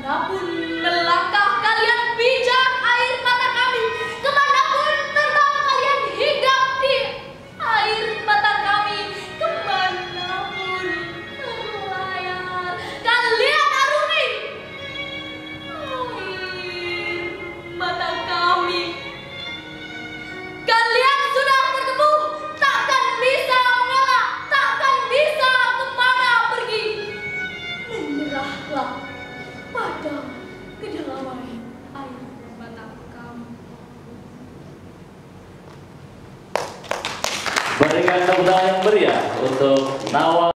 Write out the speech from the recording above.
Kemanapun melangkah kalian pijak air mata kami, kemanapun terbang kalian hinggap di air mata kami, kemanapun berlayar kalian arungi air mata kami. Kalian sudah terkepung, takkan bisa mengelak, takkan bisa kemana pergi. Menyerahlah pada kedalaman air mata kamu. Berikan tepuk tangan yang meriah untuk Nawal.